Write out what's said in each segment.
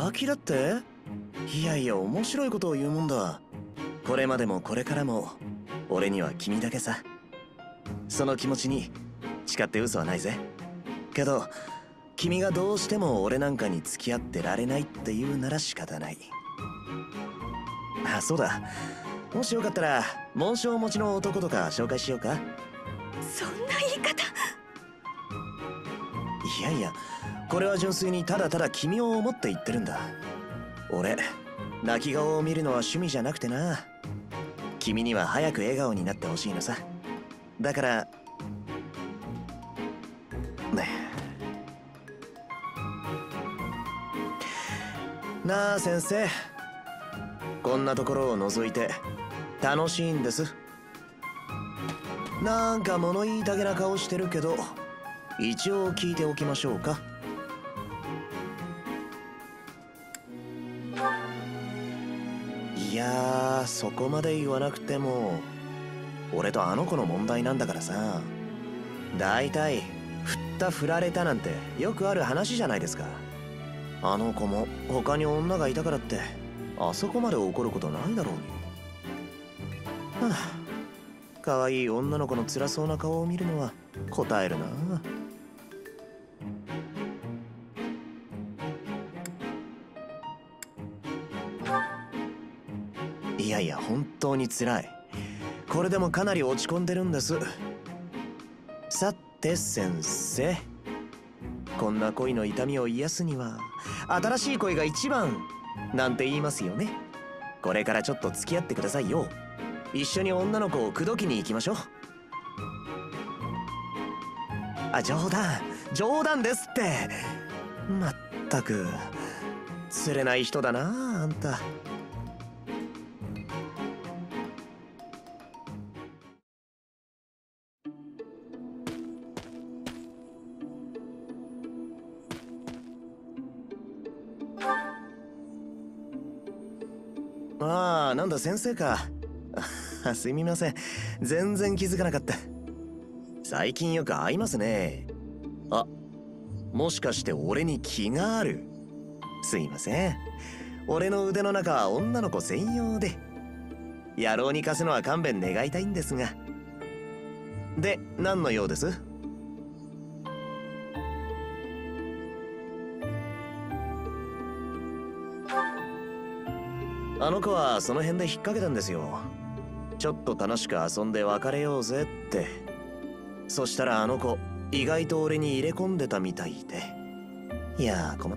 浮気だって？いやいや、面白いことを言うもんだ。これまでもこれからも俺には君だけさ。その気持ちに誓って嘘はないぜ。けど君がどうしても俺なんかに付き合ってられないって言うなら仕方ない。あ、そうだ、もしよかったら紋章持ちの男とか紹介しようか。 そんな言い方。 いやいや、これは純粋にただただ君を思って言ってるんだ。俺、泣き顔を見るのは趣味じゃなくてな。君には早く笑顔になってほしいのさ。だからね。なあ先生、こんなところを覗いて楽しいんです。なんか物言いたげな顔してるけど、一応聞いておきましょうか。いやー、そこまで言わなくても俺とあの子の問題なんだからさ。だいたい振った振られたなんてよくある話じゃないですか。あの子も他に女がいたからってあそこまで怒ることないだろうに。はあ、可愛い女の子の辛そうな顔を見るのは答えるな。いやいや、本当に辛い。これでもかなり落ち込んでるんです。さて先生、こんな恋の痛みを癒すには新しい恋が一番なんて言いますよね。これからちょっと付き合ってくださいよ。一緒に女の子を口説きに行きましょう。あ、冗談ですって。まったく釣れない人だなあんた。ああ、なんだ先生か。すみません、全然気づかなかった。最近よく会いますね。あ、もしかして俺に気がある？すいません、俺の腕の中は女の子専用で、野郎に貸すのは勘弁願いたいんですが。で、何の用です？あの子はその辺で引っ掛けたんですよ。ちょっと楽しく遊んで別れようぜって。そしたらあの子意外と俺に入れ込んでたみたいで。いやー、困った。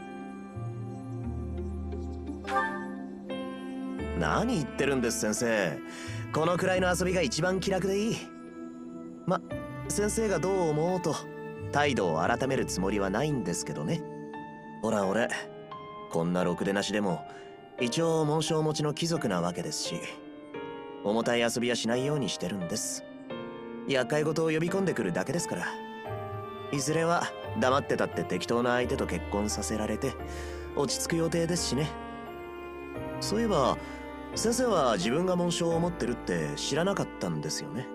何言ってるんです先生。このくらいの遊びが一番気楽でいい。ま、先生がどう思おうと態度を改めるつもりはないんですけどね。ほら俺、こんなろくでなしでも一応紋章持ちの貴族なわけですし、重たい遊びはしないようにしてるんです。厄介事を呼び込んでくるだけですから。いずれは黙ってたって適当な相手と結婚させられて落ち着く予定ですしね。そういえば先生は自分が紋章を持ってるって知らなかったんですよね。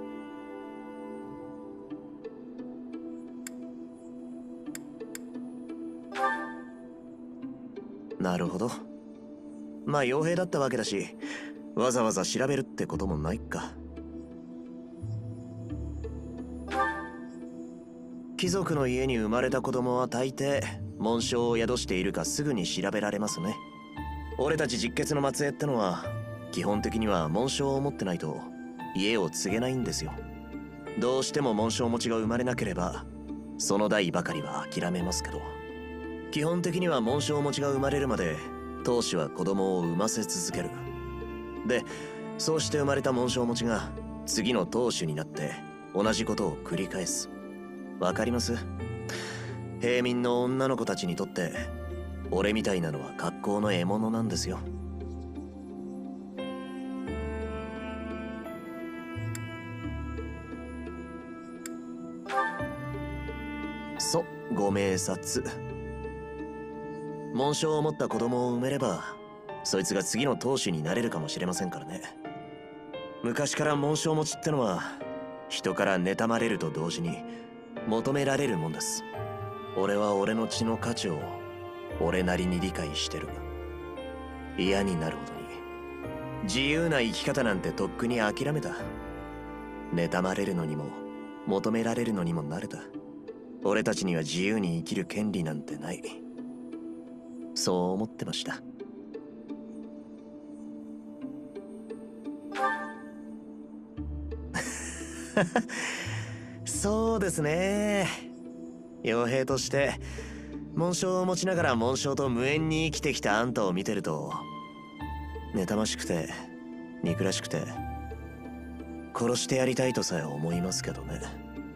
なるほど。まあ傭兵だったわけだし、わざわざ調べるってこともないか。貴族の家に生まれた子供は大抵紋章を宿しているかすぐに調べられますね。俺たち実血の末裔ってのは基本的には紋章を持ってないと家を継げないんですよ。どうしても紋章持ちが生まれなければその代ばかりは諦めますけど、基本的には紋章持ちが生まれるまで当主は子供を産ませ続ける。で、そうして生まれた紋章持ちが次の当主になって同じことを繰り返す。わかります？平民の女の子たちにとって俺みたいなのは格好の獲物なんですよ。ご明察。紋章を持った子供を産めればそいつが次の当主になれるかもしれませんからね。昔から紋章持ちってのは人から妬まれると同時に求められるもんです。俺は俺の血の価値を俺なりに理解してる。嫌になるほどに自由な生き方なんてとっくに諦めた。妬まれるのにも求められるのにも慣れた。俺たちには自由に生きる権利なんてない。そう思ってました。そうですね。傭兵として紋章を持ちながら紋章と無縁に生きてきたあんたを見てると、妬ましくて憎らしくて殺してやりたいとさえ思いますけどね。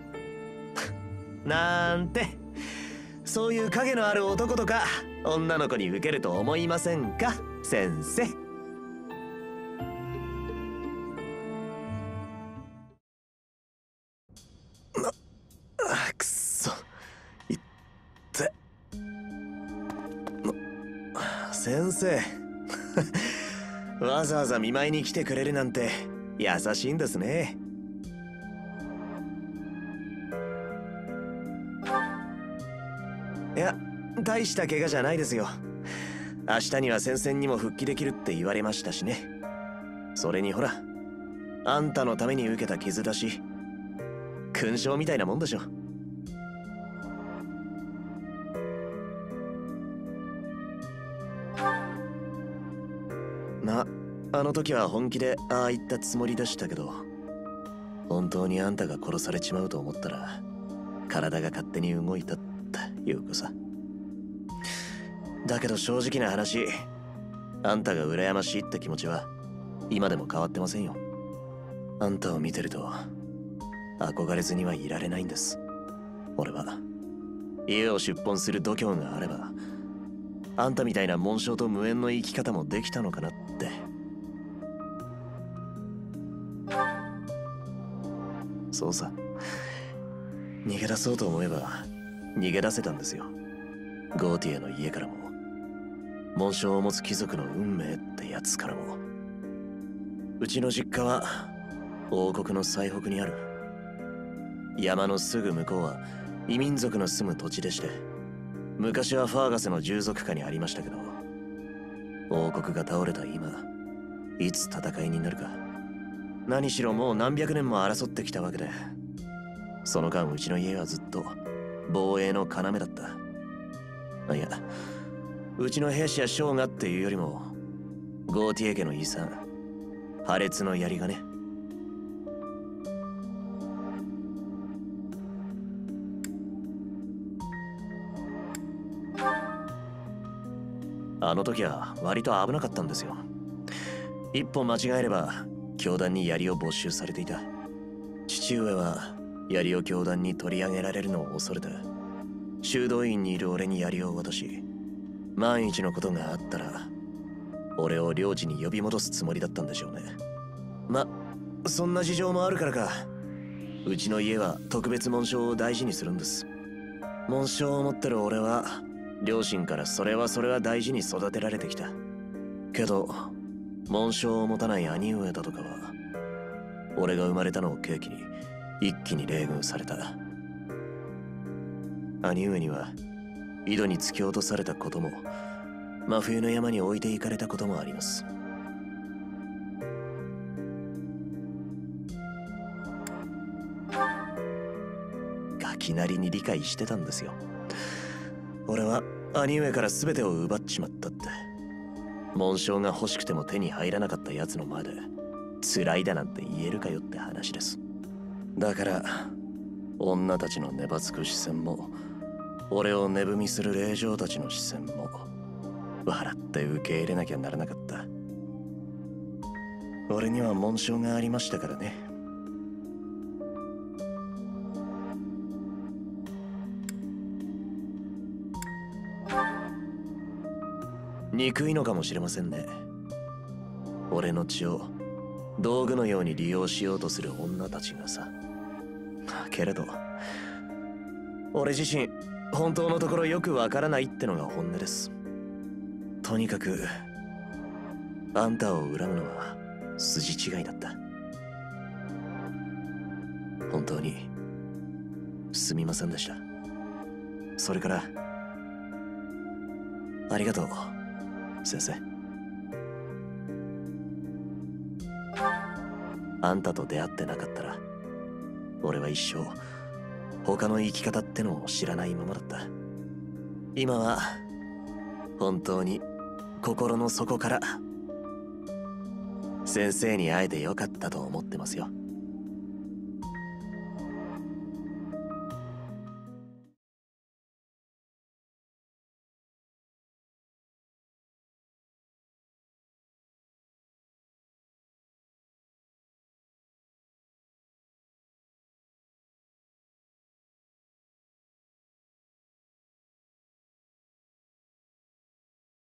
なんて、そういう影のある男とか女の子に受けると思いませんか、先生。くっそ、いって先生。わざわざ見舞いに来てくれるなんて優しいんですね。いや、大した怪我じゃないですよ。明日には戦線にも復帰できるって言われましたしね。それにほら、あんたのために受けた傷だし、勲章みたいなもんでしょ。ま、あの時は本気でああ言ったつもりでしたけど、本当にあんたが殺されちまうと思ったら体が勝手に動いたっていうかさ。だけど正直な話、あんたが羨ましいって気持ちは今でも変わってませんよ。あんたを見てると憧れずにはいられないんです。俺は家を出奔する度胸があれば、あんたみたいな紋章と無縁の生き方もできたのかなって。そうさ、逃げ出そうと思えば逃げ出せたんですよ。ゴーティエの家からも、紋章を持つ貴族の運命ってやつからも。うちの実家は王国の最北にある。山のすぐ向こうは異民族の住む土地でして、昔はファーガスの従属下にありましたけど、王国が倒れた今、いつ戦いになるか。何しろもう何百年も争ってきたわけで、その間うちの家はずっと防衛の要だった。いや、うちの兵士や将がっていうよりも、ゴーティエ家の遺産、破裂の槍がね。あの時は割と危なかったんですよ。一歩間違えれば教団に槍を没収されていた。父上は槍を教団に取り上げられるのを恐れて、修道院にいる俺に槍を渡し、万一のことがあったら俺を領地に呼び戻すつもりだったんでしょうね。ま、そんな事情もあるからか、うちの家は特別紋章を大事にするんです。紋章を持ってる俺は両親からそれは大事に育てられてきた。けど紋章を持たない兄上だとかは、俺が生まれたのを契機に一気に冷遇された。兄上には井戸に突き落とされたことも、真冬の山に置いていかれたこともあります。ガキなりに理解してたんですよ。俺は兄上から全てを奪っちまったって。紋章が欲しくても手に入らなかった奴の前で辛いだなんて言えるかよって話です。だから女たちのねばつく視線も、俺を値踏みする令嬢たちの視線も笑って受け入れなきゃならなかった。俺には紋章がありましたからね。憎いのかもしれませんね。俺の血を道具のように利用しようとする女たちがさ。けれど俺自身本当のところよくわからないってのが本音です。とにかくあんたを恨むのは筋違いだった。本当にすみませんでした。それからありがとう先生。あんたと出会ってなかったら俺は一生他の生き方ってのを知らないままだった。今は本当に心の底から先生に会えてよかったと思ってますよ。